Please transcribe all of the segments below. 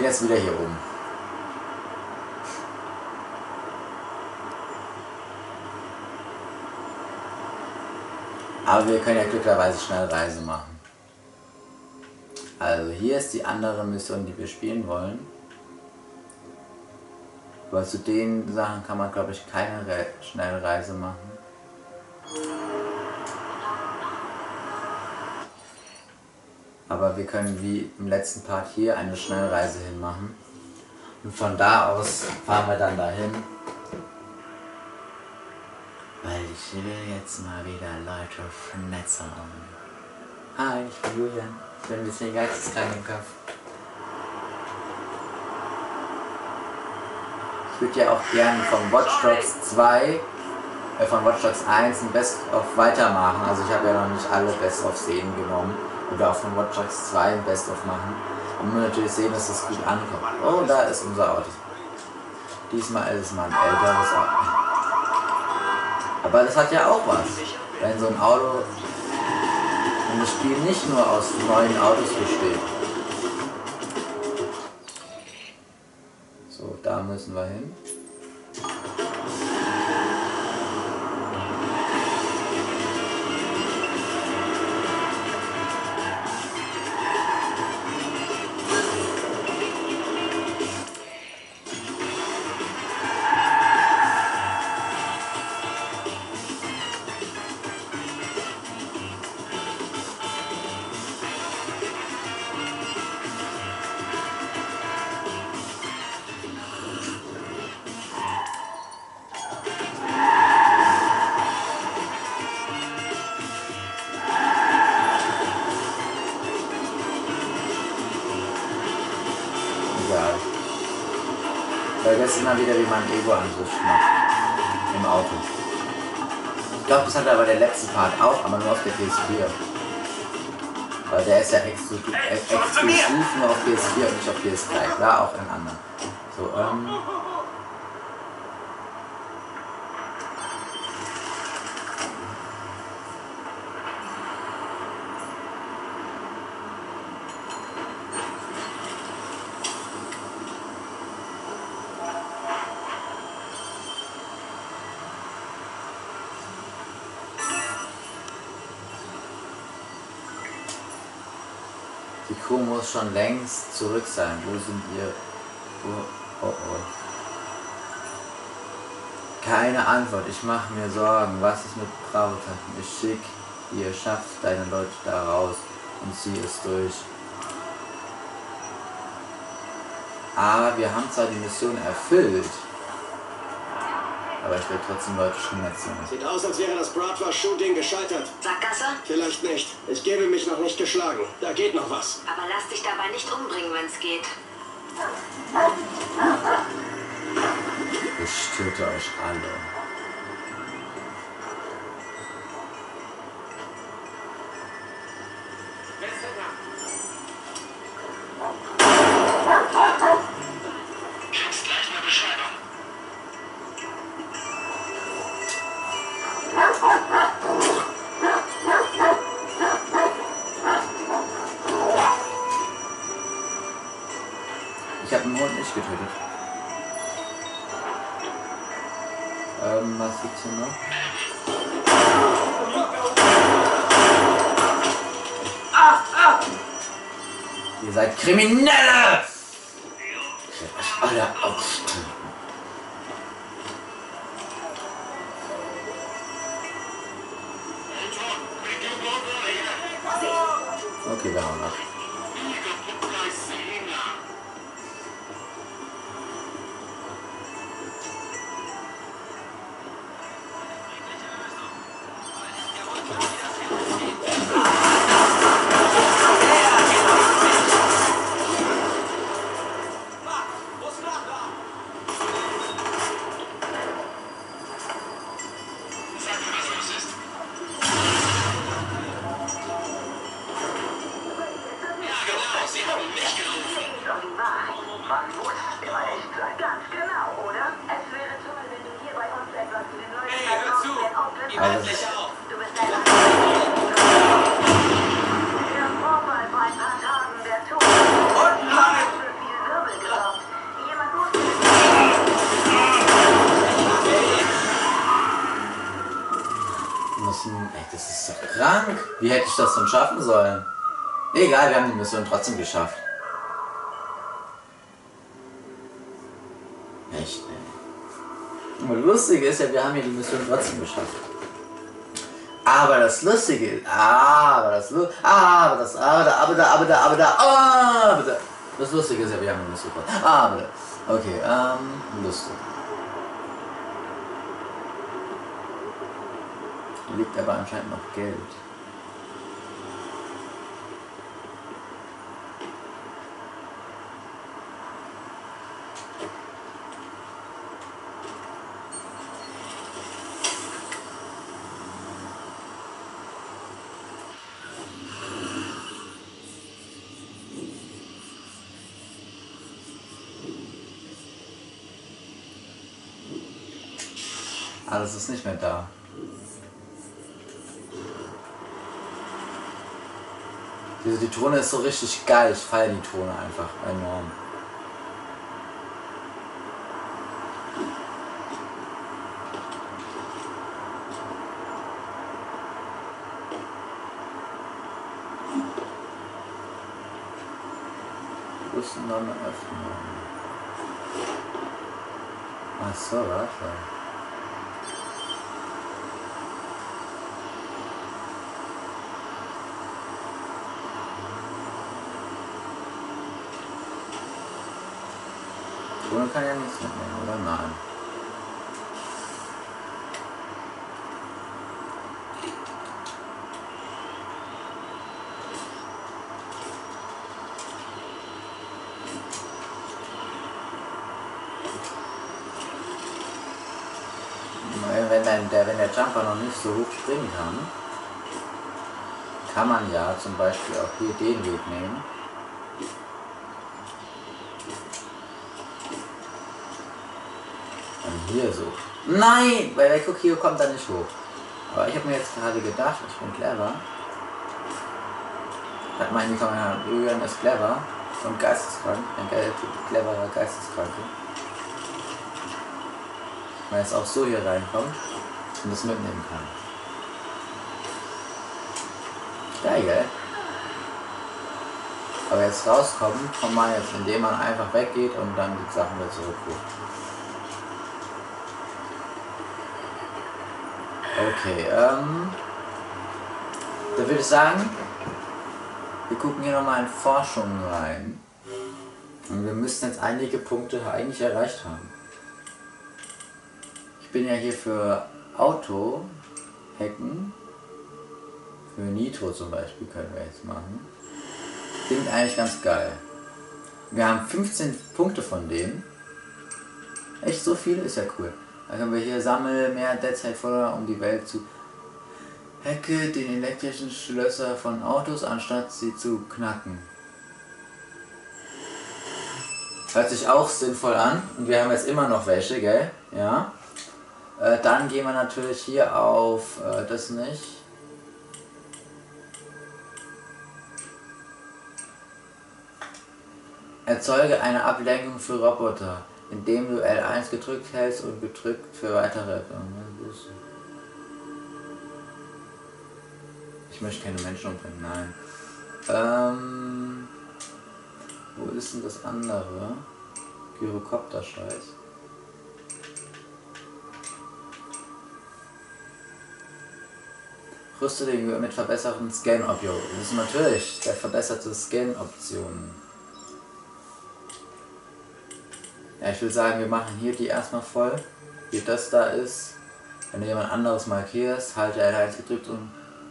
jetzt wieder hier oben. Aber wir können ja glücklicherweise schnell Reise machen. Also hier ist die andere Mission, die wir spielen wollen. Aber zu den Sachen kann man, glaube ich, keine Schnellreise machen. Aber wir können wie im letzten Part hier eine Schnellreise hinmachen. Und von da aus fahren wir dann dahin. Weil ich will jetzt mal wieder Leute schnetzeln. Hi, ich bin Julian. Ich bin ein bisschen geisteskrank im Kopf. Ich würde ja auch gerne von Watch Dogs 2, von Watch Dogs 1 ein Best-of weitermachen. Also ich habe ja noch nicht alle Best-of-Szenen genommen. Oder auch von Watch Dogs 2 ein Best-of machen. Und man natürlich sehen, dass das gut ankommt. Oh, da ist unser Auto. Diesmal ist es mal ein älteres Auto. Aber das hat ja auch was. Wenn so ein Auto, wenn das Spiel nicht nur aus neuen Autos besteht. So, da müssen wir hin. Ich vergesse immer wieder, wie man einen Ego-Angriff macht im Auto. Ich glaube, das hat aber der letzte Part auch, aber nur auf der PS4. Weil der ist ja exklusiv nur auf PS4 und nicht auf PS3. Klar, auch in anderen. So, die Crew muss schon längst zurück sein. Wo sind wir? Oh. Keine Antwort. Ich mache mir Sorgen. Was ist mit Bravo-Tanten? Ich schick. Ihr schafft deine Leute da raus und zieh es durch. Aber wir haben zwar die Mission erfüllt, aber ich will trotzdem Leute schnetzeln. Sieht aus, als wäre das Bratwurst-Shooting gescheitert. Sackgasse? Vielleicht nicht. Ich gebe mich noch nicht geschlagen. Da geht noch was. Aber lass dich dabei nicht umbringen, wenn's geht. Ich töte euch alle. Kriegst gleich eine Beschreibung. Ich habe den Hund nicht getötet. Was gibt's hier noch? Ihr seid Kriminelle! Ich werde euch alle aufstellen. Okay, wir haben noch. Dank. Wie hätte ich das denn schaffen sollen? Egal, wir haben die Mission trotzdem geschafft. Echt, ey. Und das Lustige ist ja, wir haben hier die Mission trotzdem geschafft. Aber das Lustige ist, das Lustige ist ja, wir haben die Mission trotzdem. Okay, lustig. Hier liegt aber anscheinend noch Geld. Alles ist nicht mehr da. Die Drohne ist so richtig geil. Ich feiere die Drohne einfach enorm. Rüstennahme öffnen. Ach so, warte. Drohne kann ja nichts mitnehmen, oder? Nein. Wenn der Jumper noch nicht so hoch springen kann man ja zum Beispiel auch hier den Weg nehmen. Und hier so. Nein! Weil guck, hier kommt er nicht hoch. Aber ich habe mir jetzt gerade gedacht, ich bin clever. Hat mal in die Kommentare, Julian ist clever und geisteskrank. Ein cleverer Geisteskranke. Weil es auch so hier reinkommt und das mitnehmen kann. Geil. Aber jetzt rauskommen kann man jetzt, indem man einfach weggeht und dann die Sachen wieder zurückruft. Okay, da würde ich sagen, wir gucken hier nochmal in Forschung rein. Und wir müssten jetzt einige Punkte eigentlich erreicht haben. Ich bin ja hier für Auto hacken. Für Nitro zum Beispiel können wir jetzt machen. Klingt eigentlich ganz geil. Wir haben 15 Punkte von denen. Echt so viele? Ist ja cool. Dann können wir hier sammeln mehr Deadzeitfeuer, um die Welt zu hacke den elektrischen Schlösser von Autos, anstatt sie zu knacken. Hört sich auch sinnvoll an. Und wir haben jetzt immer noch welche, gell? Ja. Dann gehen wir natürlich hier auf das nicht. Erzeuge eine Ablenkung für Roboter, indem du L1 gedrückt hältst und gedrückt für weitere. Ich möchte keine Menschen umbringen, nein. Wo ist denn das andere? Gyrokopter-Scheiß. Rüste den mit verbesserten Scan-Optionen. Das ist natürlich der verbesserte Scan-Optionen. Ja, ich will sagen, wir machen hier die erstmal voll. Wie das da ist. Wenn du jemand anderes markierst, halte L1 gedrückt und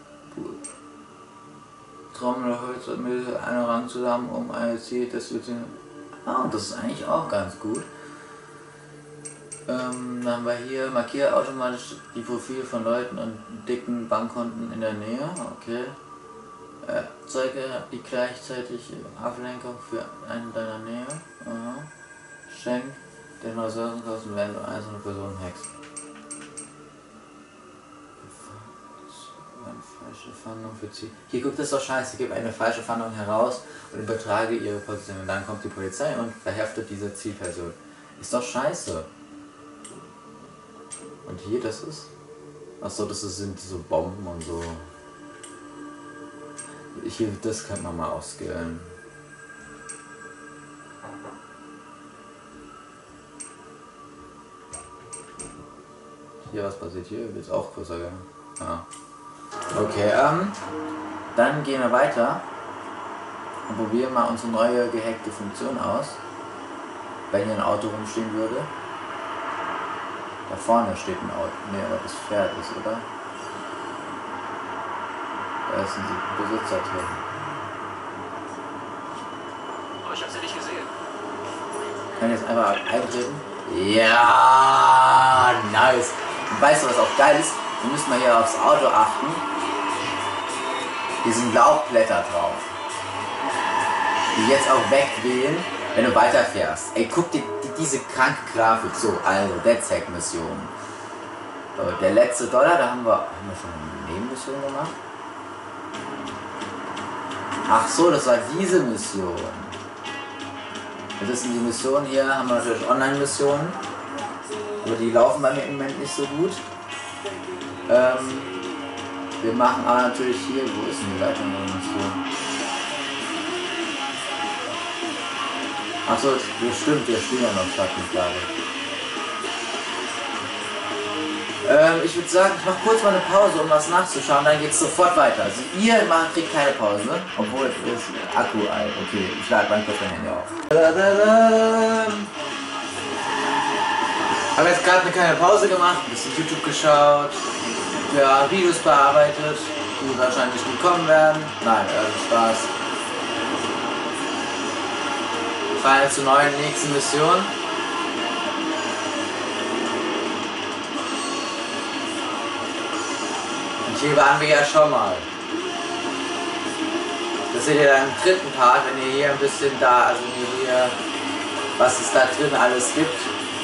Trommel, Holz und Mittel einen Rang zusammen, um ein Ziel, das wird. Und das ist eigentlich auch ganz gut. Dann haben wir hier, markiere automatisch die Profile von Leuten und dicken Bankkonten in der Nähe. Okay. Erzeuge die gleichzeitige Ablenkung für einen deiner Nähe. Aha. Schenk den Ressourcenkosten, wenn du einzelne Personen hackst. Eine falsche Fahndung für Ziel. Hier guckt es doch scheiße, gib eine falsche Fahndung heraus und übertrage ihre Position. Und dann kommt die Polizei und verhaftet diese Zielperson. Ist doch scheiße. Und hier, das ist? Achso, das sind so Bomben und so. Hier, das kann man mal ausskillen. Hier, was passiert hier? Wird es auch größer, gell? Ja. Okay, dann gehen wir weiter und probieren mal unsere neue gehackte Funktion aus. Wenn hier ein Auto rumstehen würde. Da vorne steht ein Auto. Ne, aber das Pferd ist, oder? Da ist ein Besitzer drin. Oh, ich hab sie nicht gesehen. Kann ich jetzt einfach eintreten? Ja, nice. Und weißt du, was auch geil ist? Wir müssen mal hier aufs Auto achten. Hier sind Laubblätter drauf. Die jetzt auch wegwehen, wenn du weiterfährst. Ey, guck dir diese kranke Grafik. So, also, DedSec-Mission. So, der letzte Dollar, da haben wir schon eine Nebenmission gemacht. Ach so, das war diese Mission. Das sind die Missionen hier, haben wir natürlich Online-Missionen. Aber die laufen bei mir im Moment nicht so gut. Wir machen aber natürlich hier, wo ist denn die weitere Mission? Achso, das stimmt, wir spielen ja noch Schattenflagge. Ich würde sagen, ich mache kurz mal eine Pause, um was nachzuschauen, dann geht es sofort weiter. Also ihr kriegt keine Pause, obwohl es Akku alt. Okay, ich lade mal kurz mein Handy auf. Habe jetzt gerade eine kleine Pause gemacht, ein bisschen YouTube geschaut, ja, Videos bearbeitet, die wahrscheinlich nie kommen werden. Nein, Spaß. Wir fahren jetzt zur neuen nächsten Mission. Und hier waren wir ja schon mal. Das seht ihr dann im dritten Part, wenn ihr hier ein bisschen also hier, was es da drin alles gibt.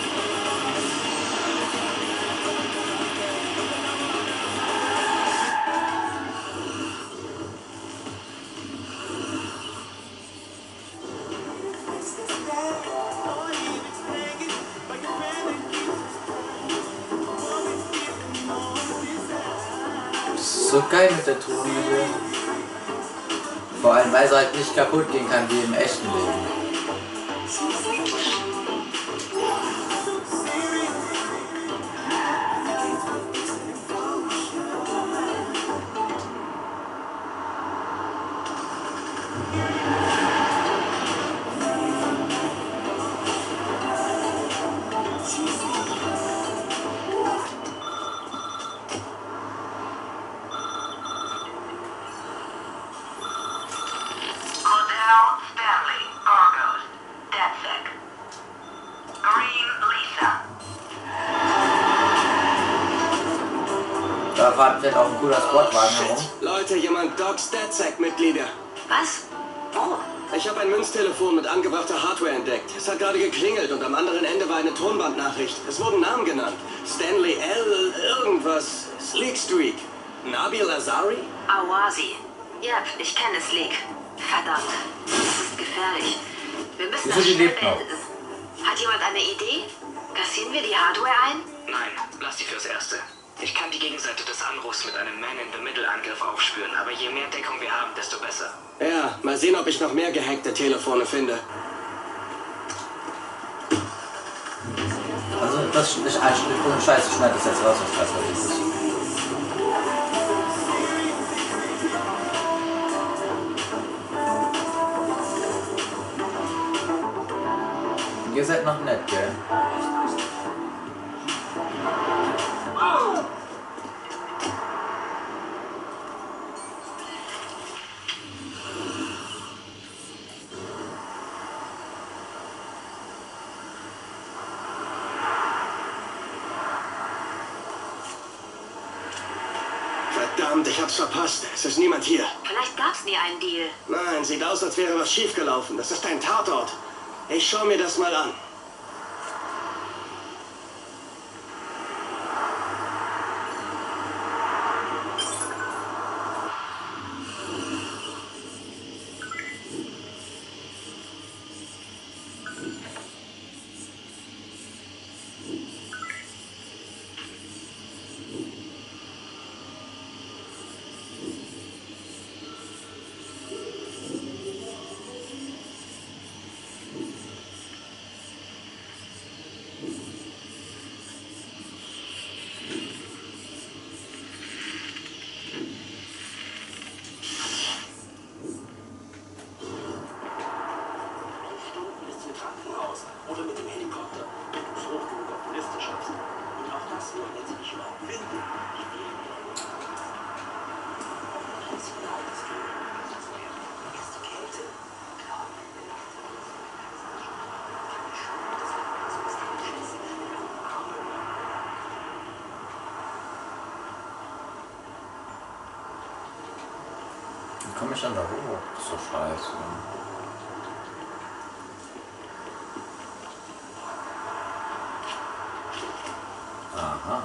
So geil mit der Tonhöhe. Vor allem, weil sie halt nicht kaputt gehen kann wie im echten Leben. Da fährt auch ein cooler Sportwagen herum. Leute, jemand Docs DedSec-Mitglieder. Was? Wo? Ich habe ein Münztelefon mit angebrachter Hardware entdeckt. Es hat gerade geklingelt und am anderen Ende war eine Tonbandnachricht. Es wurden Namen genannt. Stanley L. irgendwas. Sleekstreak. Nabil Azari? Awazi. Ja, ich kenne Sleek. Verdammt. Das ist gefährlich. Wir müssen das schnell beenden. Hat jemand eine Idee? Kassieren wir die Hardware ein? Nein, lass die fürs Erste. Ich kann die Gegenseite des Anrufs mit einem Man-in-the-Middle-Angriff aufspüren, aber je mehr Deckung wir haben, desto besser. Ja, mal sehen, ob ich noch mehr gehackte Telefone finde. Also das ist ohne Scheiß, ich schneide das jetzt raus, was das ist. Ihr seid noch nett, gell? Verdammt, ich hab's verpasst. Es ist niemand hier. Vielleicht gab's nie einen Deal. Nein, sieht aus, als wäre was schiefgelaufen. Das ist ein Tatort. Ich schau mir das mal an. komme ich dann da hoch? Das ist doch scheiße. Aha.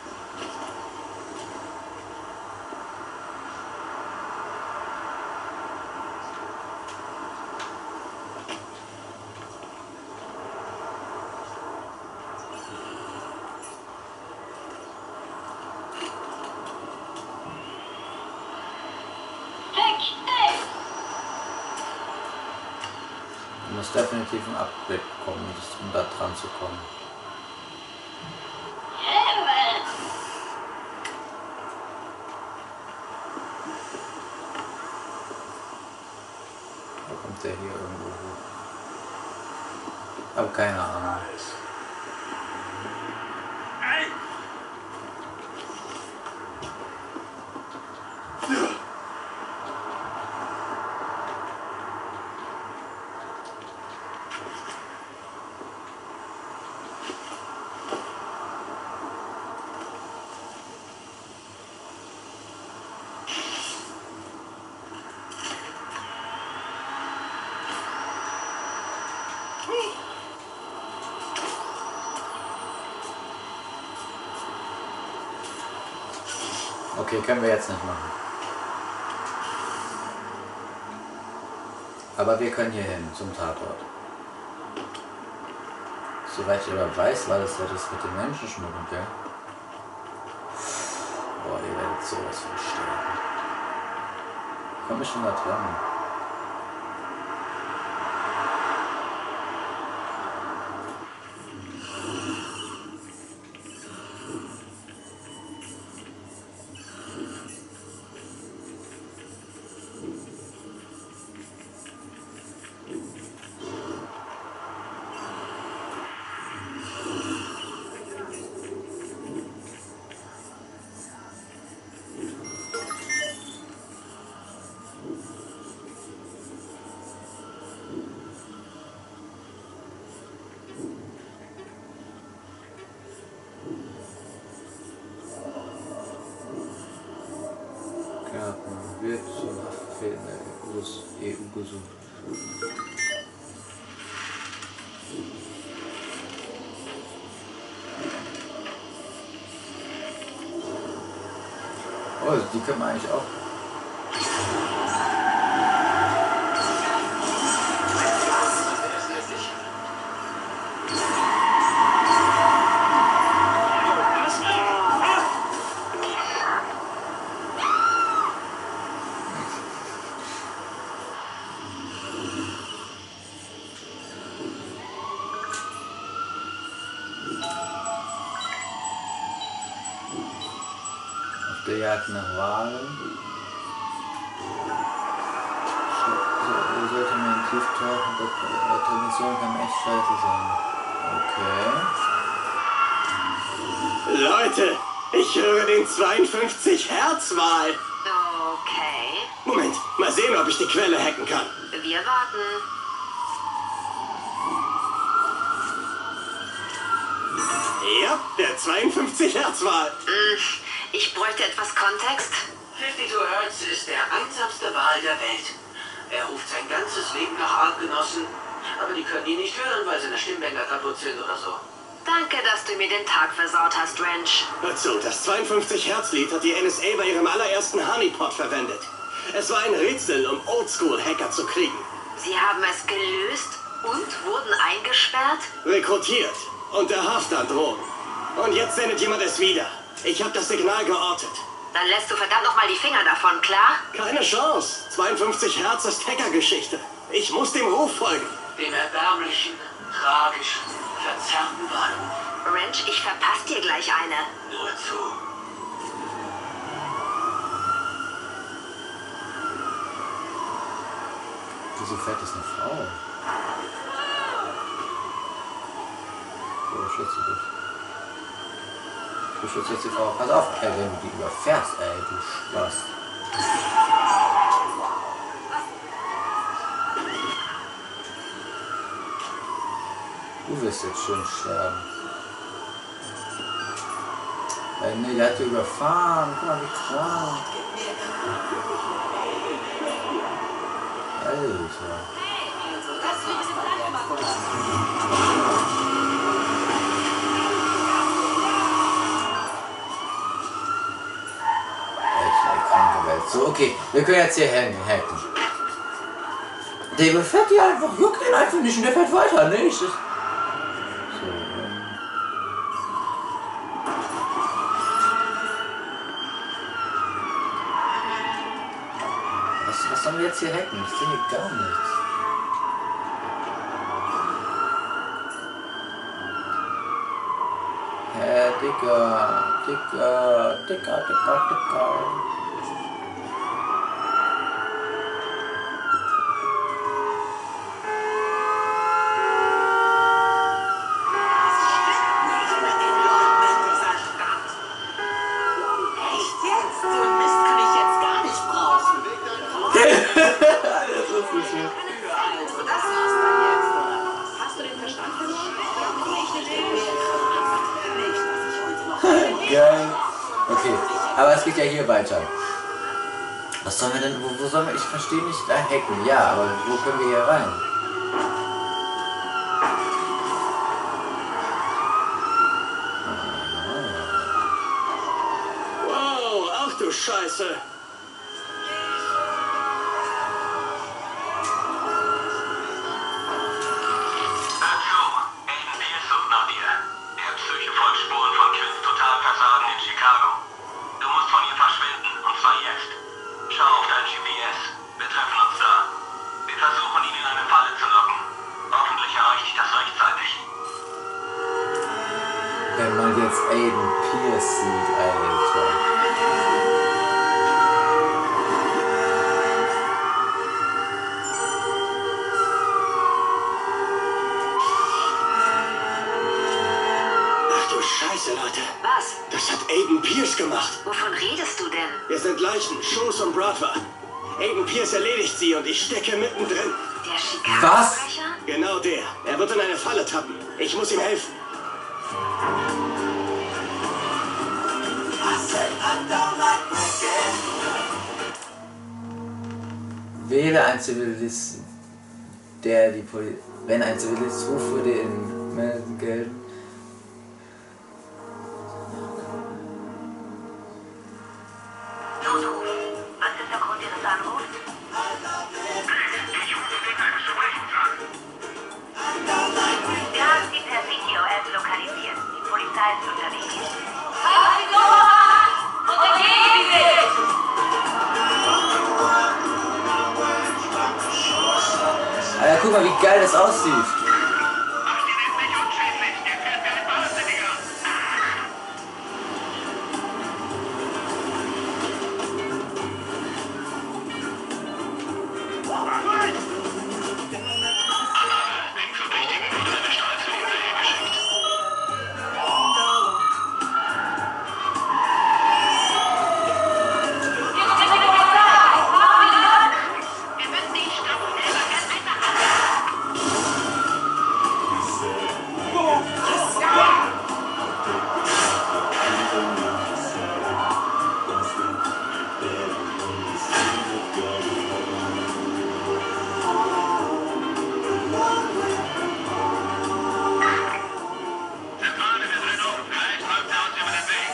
Du musst definitiv ein Upgrade bekommen, um da dran zu kommen. Wo kommt der hier irgendwo hoch? Aber keine Ahnung. Okay, können wir jetzt nicht machen. Aber wir können hier hin, zum Tatort. Soweit ich aber weiß, war das ja das mit dem Menschenschmuggel, gell? Boah, ihr werdet sowas von sterben. Komm ich schon da dran? Wird zum Haftbefehl in der EU gesucht. Oh, die können wir eigentlich auch. Der Jagd nach Walen. So sollte man in Tieftauchen, die Mission kann echt scheiße sein. Okay. Leute, ich höre den 52 Hertz-Wal. Okay. Moment, mal sehen, ob ich die Quelle hacken kann. Wir warten. Ja, der 52 Hertz-Wal. Ich bräuchte etwas Kontext. 52 Hertz ist der einsamste Wal der Welt. Er ruft sein ganzes Leben nach Artgenossen, aber die können ihn nicht hören, weil seine Stimmbänder kaputt sind oder so. Danke, dass du mir den Tag versaut hast, Wrench. Also, das 52 Hertz-Lied hat die NSA bei ihrem allerersten Honeypot verwendet. Es war ein Rätsel, um Oldschool-Hacker zu kriegen. Sie haben es gelöst und wurden eingesperrt? Rekrutiert. Unter Haftandrohung. Und jetzt sendet jemand es wieder. Ich habe das Signal geortet. Dann lässt du verdammt nochmal die Finger davon, klar? Keine Chance. 52 Hertz ist Hackergeschichte. Ich muss dem Ruf folgen. Dem erbärmlichen, tragischen, verzerrten Wal. Wrench, ich verpasse dir gleich eine. Nur zu. Wieso fährt das eine Frau? So, schütze dich. Du schützt jetzt die Frau. Pass auf, ey, wenn du die überfährst, ey, du Spaß. Du wirst jetzt schön sterben. Ey, nee, der hat die überfahren. Guck mal, wie krank. Alter. So, okay, wir können jetzt hier hacken. Der überfährt die einfach, juckt den einfach nicht und der fährt weiter, nicht? So, was sollen wir jetzt hier hacken? Ich sehe hier gar nichts. Hä, Dicker. Geil. Okay, aber es geht ja hier weiter. Was sollen wir denn, wo sollen wir, ich verstehe nicht, da hacken, ja, aber wo können wir hier rein? Wow, ach du Scheiße. Wenn man jetzt Aiden Pierce sieht, Alter. Ach du Scheiße, Leute. Was? Das hat Aiden Pierce gemacht. Wovon redest du denn? Wir sind Leichen, Shoes und Bradford. Aiden Pierce erledigt sie und ich stecke mittendrin. Der Chicago-Verbrecher? Genau der. Er wird in eine Falle tappen. Ich muss ihm helfen. Wähle ein Zivilist, der die Polizei. Wenn ein Zivilist ruft, würde in Melden gelten. Notruf. Was ist der Grund Ihres Anrufs? Ich rufe wegen eines Verbrechens an. Wir haben Sie per VTOS lokalisiert. Die Polizei ist unterwegs. Alter, guck mal, wie geil das aussieht. Mach den endlich unschädlich. Der fährt wie ein Wahnsinniger. Dem Verdächtigen wurde eine Streifenhilfe geschickt. Wir müssen ihn stoppen. Ganz einfach. Zentrale, wir sind auf. Gleich läuft er uns über den Weg.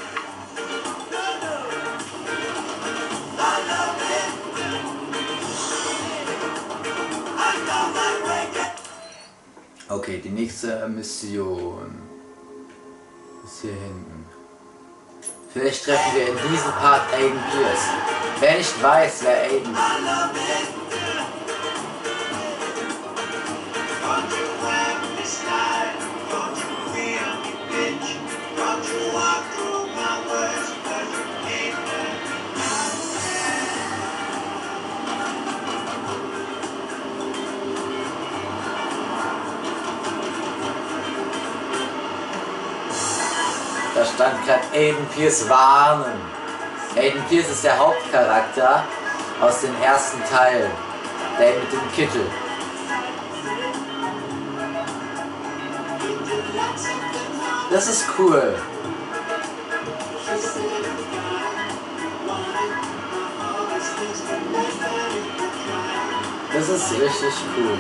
Okay, die nächste Mission ist hier hinten. Vielleicht treffen wir in diesem Part Aiden Pierce. Wer nicht weiß, wer Aiden Da stand gerade Aiden Pierce warnen. Aiden Pierce ist der Hauptcharakter aus dem ersten Teil. Der mit dem Kittel. Das ist cool. Das ist richtig cool.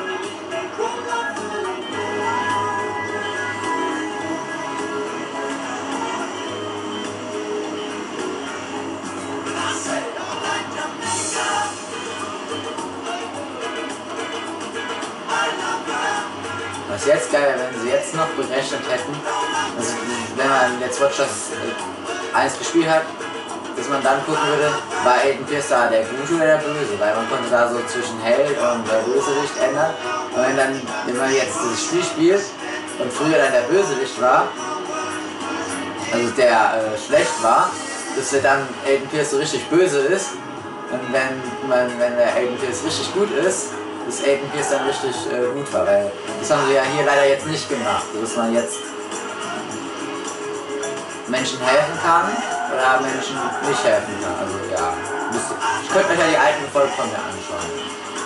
Was jetzt geil wäre, wenn sie jetzt noch berechnet hätten, also wenn man jetzt Watch Dogs 1 gespielt hat, dass man dann gucken würde, war Aiden Pierce da der Gute oder der Böse, weil man konnte da so zwischen Held und der Bösewicht ändern. Und wenn man jetzt das Spiel spielt und früher dann der Bösewicht war, also der schlecht war, dass dann Aiden Pierce so richtig böse ist, und wenn der Aiden Pierce richtig gut ist, dass Aiden Pierce dann richtig gut war, weil das haben sie ja hier leider jetzt nicht gemacht, dass man jetzt Menschen helfen kann oder Menschen nicht helfen kann. Also ja, ich könnte euch ja die alten Folgen von mir anschauen.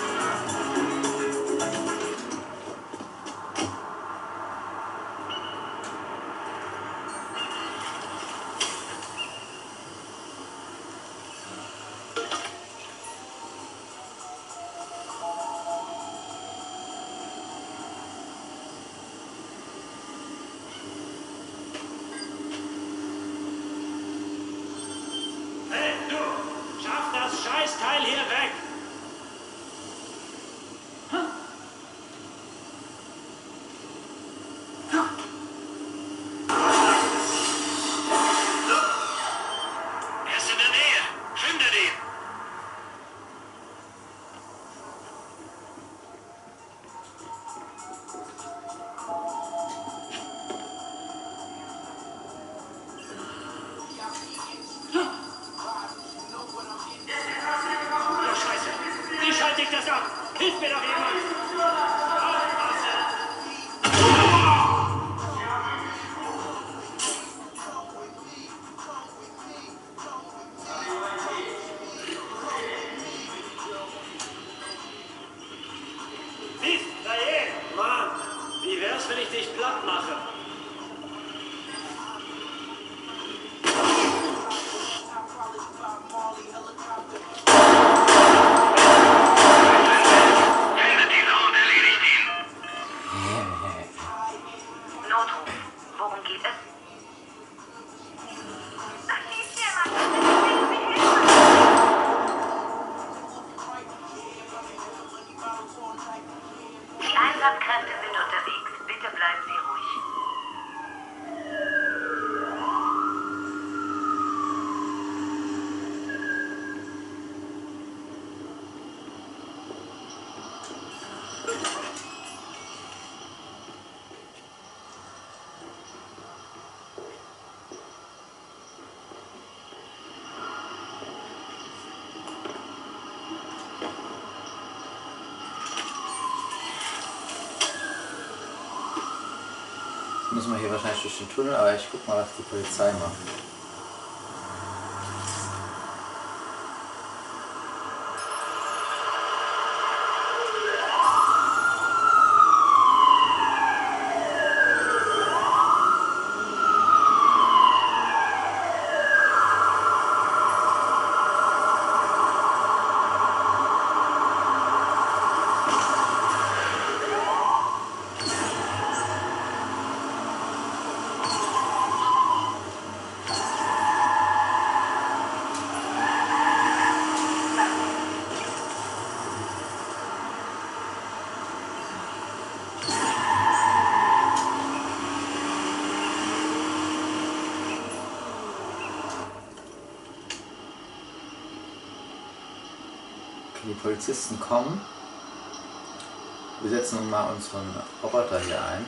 Teil hier weg! Er ist in der Nähe. Findet ihn! Hilf mir doch jemand! Mann, wie wär's, wenn ich dich platt mache? Die Einsatzkräfte sind unterwegs. Bitte bleiben Sie ruhig. Müssen wir hier wahrscheinlich durch den Tunnel, aber ich guck mal, was die Polizei macht. Die Polizisten kommen. Wir setzen nun mal unseren Roboter hier ein.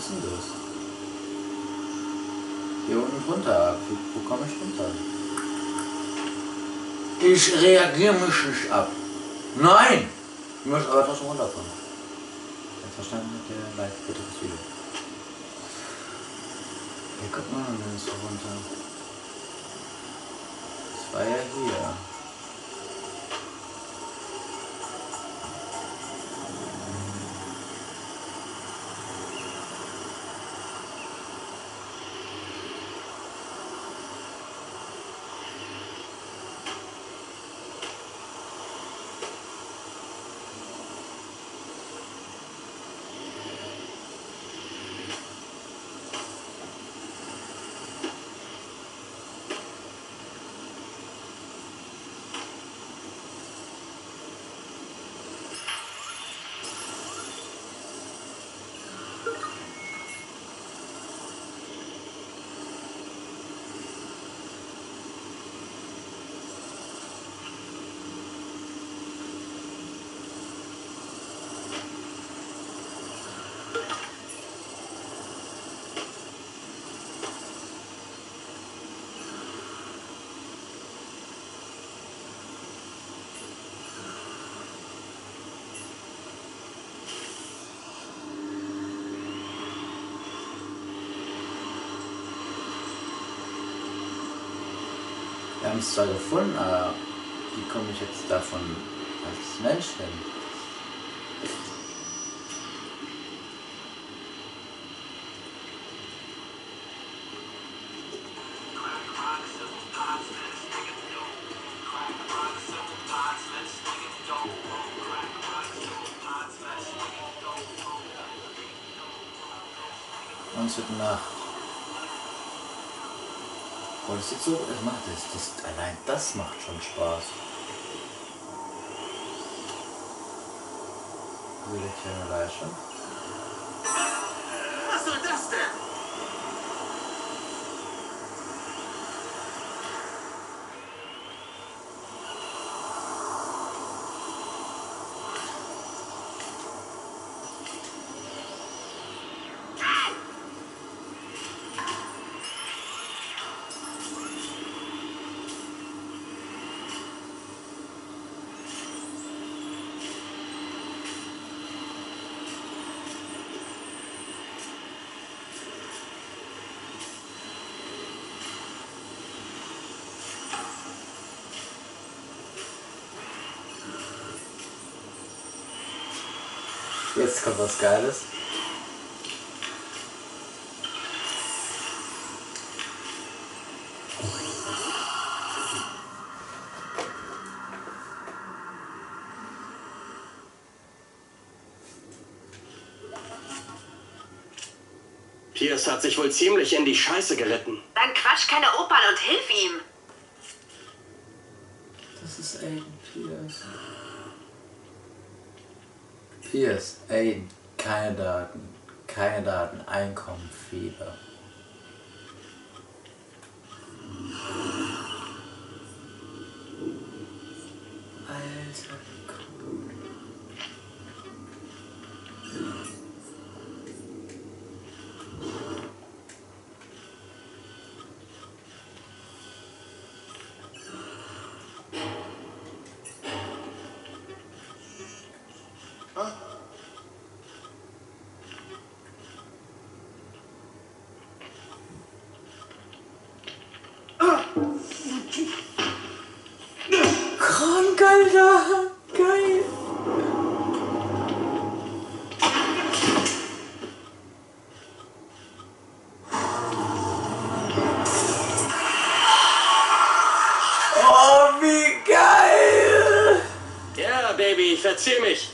ist denn das? Hier unten drunter. Wo komme ich runter? Ich reagiere mich nicht ab. Nein! Ich möchte aber trotzdem runterkommen. Verstanden mit der Live-Bitte das Video. Hier kommt man denn so runter. Das war ja hier. Wir haben es zwar gefunden, aber wie komme ich jetzt davon als Mensch hin? Und es wird Nacht. Und es sieht so, es macht es. Allein das macht schon Spaß. Will ich hier eine Leiche? Was soll das denn? Jetzt kommt was Geiles. Pierce hat sich wohl ziemlich in die Scheiße geritten. Dann quatsch keine Opern und hilf ihm. Das ist Aiden Pierce. Pierce, Aiden, keine Daten, Einkommen, Fehler. Alter, cool. Krank, Alter! Geil! Oh, wie geil! Ja, Baby, verzieh mich.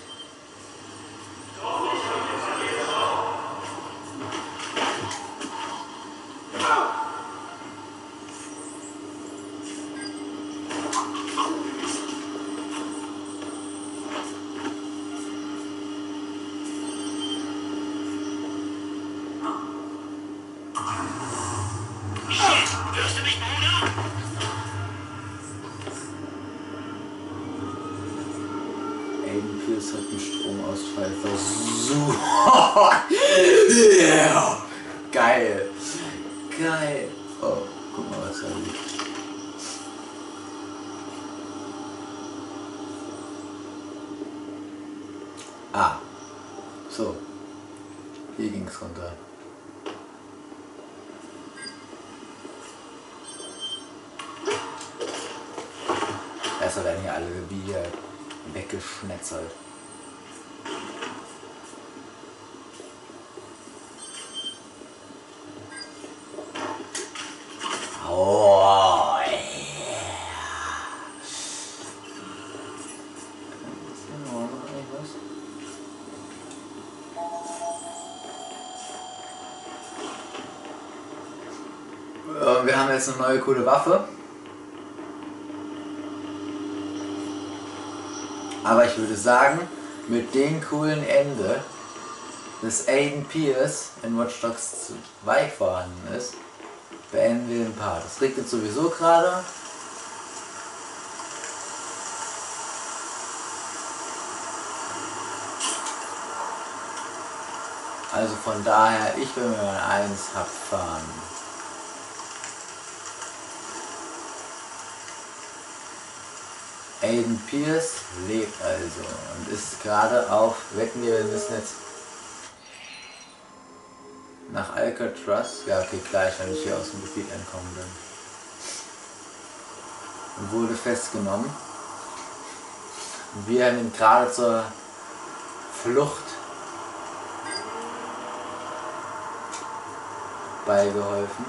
Hörst du mich, Bruder? Aiden Pierce hat einen Stromausfall versucht. Yeah. Geil. Geil. Oh, guck mal, was da liegt. Ah. So. Hier ging's runter. Erstmal werden hier alle Gebiete weggeschnetzelt. Oh, yeah. Wir haben jetzt eine neue coole Waffe. Aber ich würde sagen, mit dem coolen Ende, das Aiden Pierce in Watch Dogs 2 vorhanden ist, beenden wir den Part. Es regnet sowieso gerade. Also von daher, ich will mir mal eins abfahren. Aiden Pierce lebt also und ist gerade auf, wetten wir müssen jetzt nach Alcatraz, ja okay, gleich, wenn ich hier aus dem Gebiet entkommen bin, und wurde festgenommen. Und wir haben ihm gerade zur Flucht beigeholfen.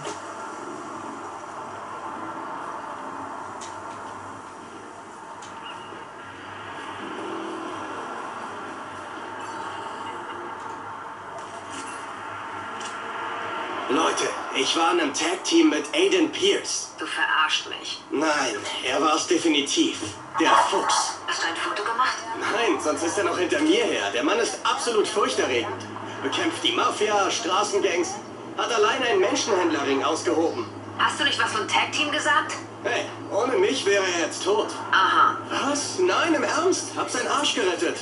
Leute, ich war in einem Tag-Team mit Aiden Pierce. Du verarscht mich. Nein, er war es definitiv. Der Fuchs. Hast du ein Foto gemacht? Nein, sonst ist er noch hinter mir her. Der Mann ist absolut furchterregend. Bekämpft die Mafia, Straßengangs, hat alleine einen Menschenhändlerring ausgehoben. Hast du nicht was von Tag-Team gesagt? Hey, ohne mich wäre er jetzt tot. Aha. Was? Nein, im Ernst? Hab seinen Arsch gerettet.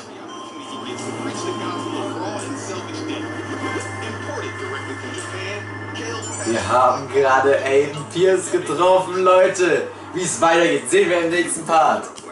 Wir haben gerade Aiden Pierce getroffen, Leute. Wie es weitergeht, sehen wir im nächsten Part.